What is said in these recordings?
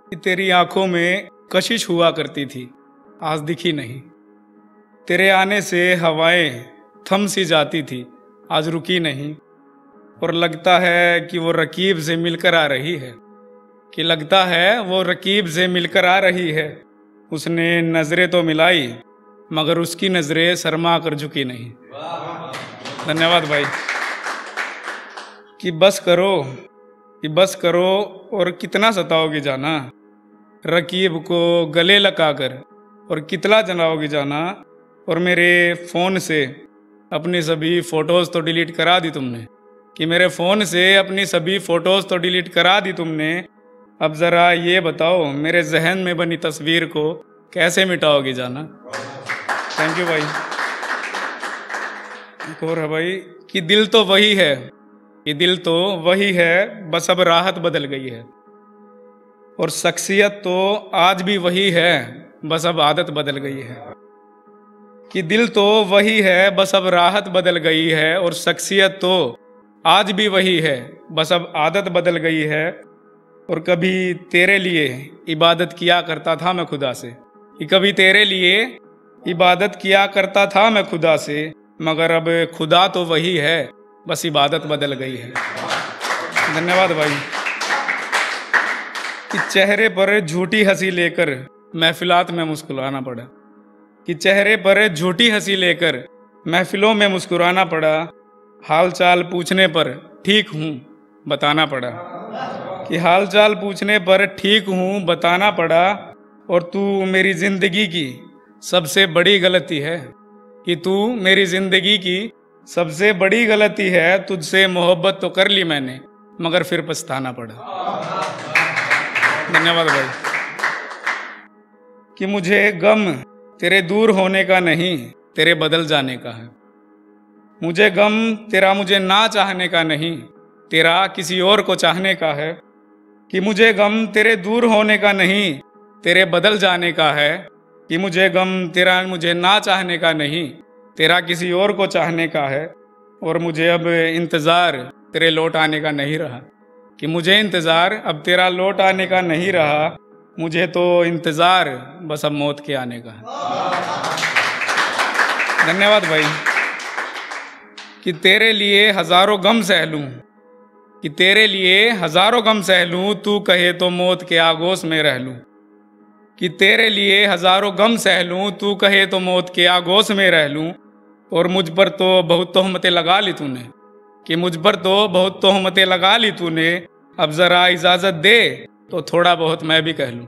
कि तेरी आंखों में कशिश हुआ करती थी, आज दिखी नहीं। तेरे आने से हवाएं थम सी जाती थी, आज रुकी नहीं। और लगता है कि वो रकीब से मिलकर आ रही है, कि लगता है वो रकीब से मिलकर आ रही है। उसने नजरें तो मिलाई मगर उसकी नजरें शर्मा कर झुकी नहीं। धन्यवाद भाई। कि बस करो, कि बस करो और कितना सताओगी जाना, रकीब को गले लगाकर और कितना जलाओगी जाना। और मेरे फ़ोन से अपनी सभी फ़ोटोज़ तो डिलीट करा दी तुमने, कि मेरे फ़ोन से अपनी सभी फ़ोटोज़ तो डिलीट करा दी तुमने। अब ज़रा ये बताओ मेरे जहन में बनी तस्वीर को कैसे मिटाओगी जाना। थैंक यू भाई। एक और है भाई कि दिल तो वही है, कि दिल तो वही है, बस अब राहत बदल गई है। और शख्सियत तो आज भी वही है, बस अब आदत बदल गई है। कि दिल तो वही है, बस अब राहत बदल गई है। और शख्सियत तो आज भी वही है, बस अब आदत बदल गई है। और कभी तेरे लिए इबादत किया करता था मैं खुदा से, कि कभी तेरे लिए इबादत किया करता था मैं खुदा से, मगर अब खुदा तो वही है, बस इबादत बदल गई है। धन्यवाद भाई। कि चेहरे पर झूठी हंसी लेकर महफिलात में मुस्कुराना पड़ा, कि चेहरे पर झूठी हंसी लेकर महफिलों में मुस्कुराना पड़ा। हाल चाल पूछने पर ठीक हूँ बताना पड़ा, कि हाल चाल पूछने पर ठीक हूँ बताना पड़ा। और तू मेरी ज़िंदगी की सबसे बड़ी गलती है, कि तू मेरी ज़िंदगी की सबसे बड़ी गलती है। तुझसे मोहब्बत तो कर ली मैंने मगर फिर पछताना पड़ा। धन्यवाद भाई। कि मुझे गम तेरे दूर होने का नहीं, तेरे बदल जाने का है। मुझे गम तेरा मुझे ना चाहने का नहीं, तेरा किसी और को चाहने का है। कि मुझे गम तेरे दूर होने का नहीं, तेरे बदल जाने का है। कि मुझे गम तेरा मुझे ना चाहने का नहीं, तेरा किसी और को चाहने का है। और मुझे अब इंतज़ार तेरे लौट आने का नहीं रहा, कि मुझे इंतज़ार अब तेरा लौट आने का नहीं रहा। मुझे तो इंतज़ार बस अब मौत के आने का है। धन्यवाद भाई। कि तेरे लिए हज़ारों गम सह लूँ, कि तेरे लिए हज़ारों गम सह लूँ, तू कहे तो मौत के आगोश में रह लूँ। कि तेरे लिए हज़ारों गम सह लूँ, तू कहे तो मौत के आगोश में रह लूँ। और मुझ पर तो बहुत तोहमतें लगा ली तूने, कि मुझ पर तो बहुत तोहमतें लगा ली तूने। अब ज़रा इजाज़त दे तो थोड़ा बहुत मैं भी कह लूँ।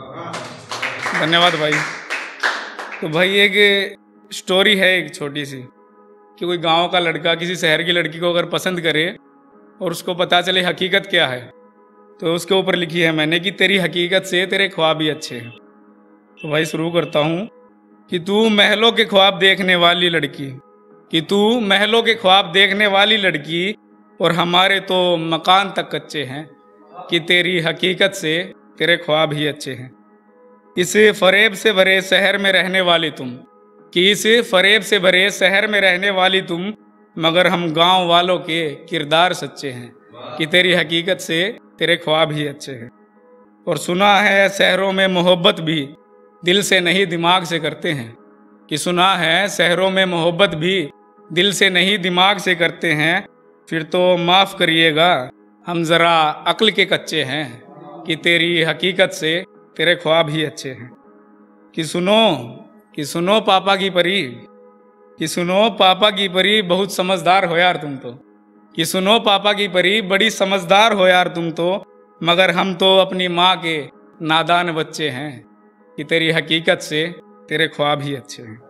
धन्यवाद भाई। तो भाई एक स्टोरी है एक छोटी सी, कि कोई गांव का लड़का किसी शहर की लड़की को अगर पसंद करे और उसको पता चले हकीकत क्या है, तो उसके ऊपर लिखी है मैंने कि तेरी हकीकत से तेरे ख्वाब भी अच्छे हैं। तो भाई शुरू करता हूँ। कि तू महलों के ख्वाब देखने वाली लड़की, कि तू महलों के ख्वाब देखने वाली लड़की, और हमारे तो मकान तक कच्चे हैं। कि तेरी हकीकत से तेरे ख्वाब ही अच्छे हैं। इस फरेब से भरे शहर में रहने वाली तुम, कि इस फरेब से भरे शहर में रहने वाली तुम, मगर हम गांव वालों के किरदार सच्चे हैं। कि तेरी हकीकत से तेरे ख्वाब ही अच्छे हैं। और सुना है शहरों में मोहब्बत भी दिल से नहीं दिमाग से करते हैं, कि सुना है शहरों में मोहब्बत भी दिल से नहीं दिमाग से करते हैं। फिर तो माफ़ करिएगा हम ज़रा अक्ल के कच्चे हैं, कि तेरी हकीकत से तेरे ख्वाब ही अच्छे हैं। कि सुनो पापा की परी, कि सुनो पापा की परी बहुत समझदार हो यार तुम तो, कि सुनो पापा की परी बड़ी समझदार हो यार तुम तो, मगर हम तो अपनी माँ के नादान बच्चे हैं। कि तेरी हकीकत से तेरे ख्वाब ही अच्छे हैं।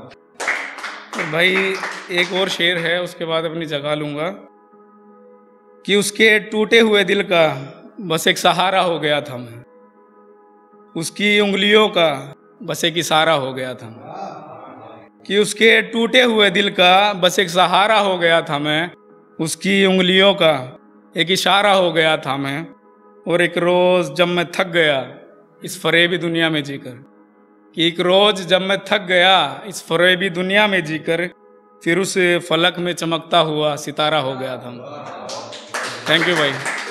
तो भाई एक और शेर है, उसके बाद अपनी जगह लूँगा। कि उसके टूटे हुए दिल का बस एक सहारा हो गया था मैं, उसकी उंगलियों का बस एक इशारा हो गया था मैं। कि उसके टूटे हुए दिल का बस एक सहारा हो गया था मैं, उसकी उंगलियों का एक इशारा हो गया था मैं। और एक रोज़ जब मैं थक गया इस फरेबी दुनिया में जीकर, कि एक रोज़ जब मैं थक गया इस फरेबी दुनिया में जीकर, फिर उस फलक में चमकता हुआ सितारा हो गया था। थैंक यू भाई।